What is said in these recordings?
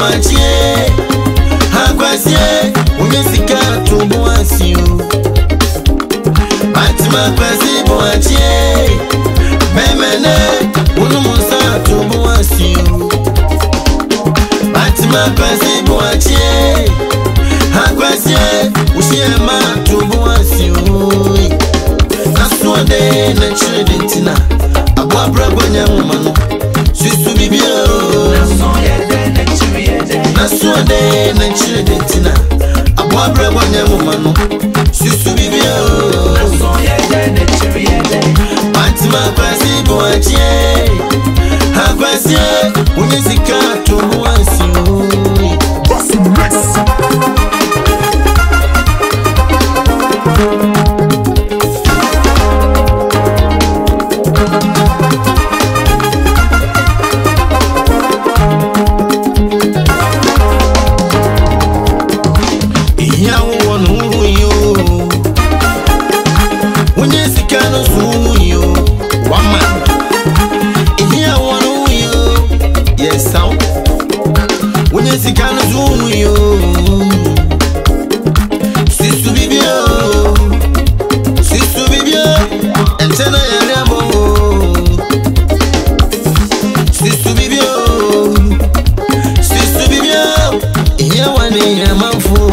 buachie Hakwasie Unyesika tubuasio Batima kwasi buachie Memene Unumusa tubuasio Batima kwasi buachie Hakwasie Ushiema tubuasio Nasuade na chiredentina Abwa brabanya umano Susu bibio Nasuade na chiredentina Abwa brabanya umano Susu bibio Batima kwasi buachie Hakwasie Unyesika tubuasio Sikana zunu yo Sisu bibio Entena ya remo Sisu bibio Iya wane ya mafu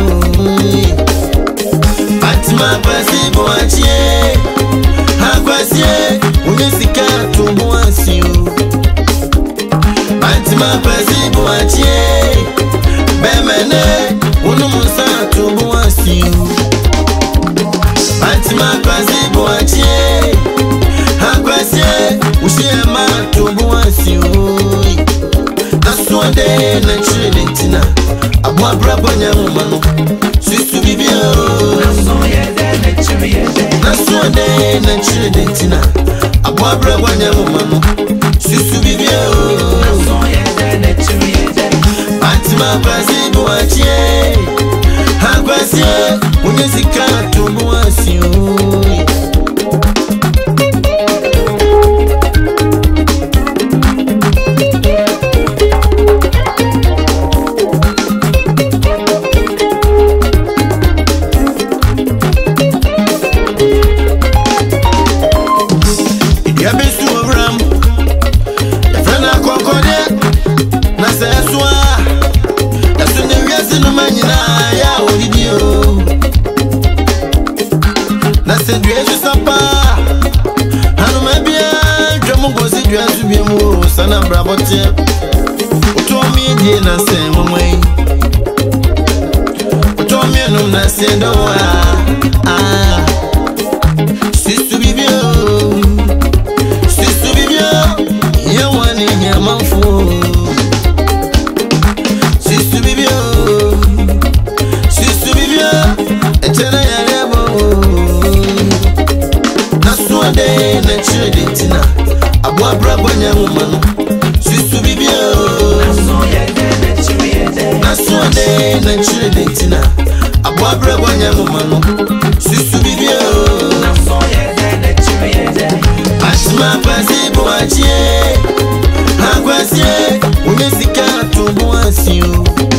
Batima kwasi buachie Hakwasie Unyesika tubuasio Batima kwasi buachie Bemene, unumusa tubuasio Batima kwasi buachie Hakwasie, ushiema tubuasio Nasuade na chiredentina Abwa brabanya umano Susu bibio Nasuade na chiredentina Abwa brabanya umano Susu bibio Batima kwasi buachie Hakwasie Unyesika tubuasio Yabesu obram Yafrena konkode Nasa yasua Yasune wiasi numanyina ya odidio Nasa duesu sapa Hanumabia Jamungosi duesu biemu Sana brabote Utomi die nase mwamwe Utomi enum nase doa Sisu bibio Yawane nyamanfu Sisu bibio Etena ya remo Nasuade na chiredentina Abwa brabanya umano Sisu bibio Nasuade na chiredentina Abwa brabanya umano Sisu bibio Batima kwasi buachie Hakwasie Unyesika tubuasio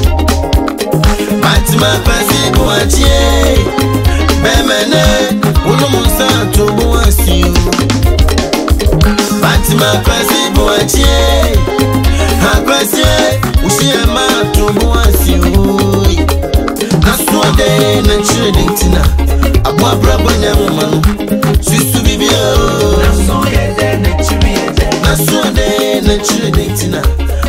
Batima kwasi buachie Bemene Unumusa tubuasio Batima kwasi buachie Hakwasie Ushiema tubuasio Nasuade na chiredentina Abwa brabanya umano Susu bibio Nasuade na chiredentina